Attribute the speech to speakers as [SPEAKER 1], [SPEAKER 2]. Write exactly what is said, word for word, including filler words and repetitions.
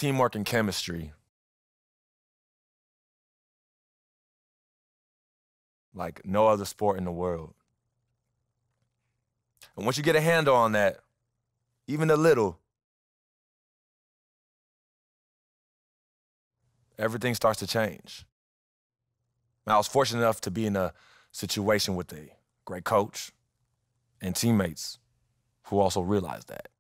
[SPEAKER 1] teamwork and chemistry like no other sport in the world. And once you get a handle on that, even a little, everything starts to change. Now, I was fortunate enough to be in a situation with a great coach and teammates who also realized that.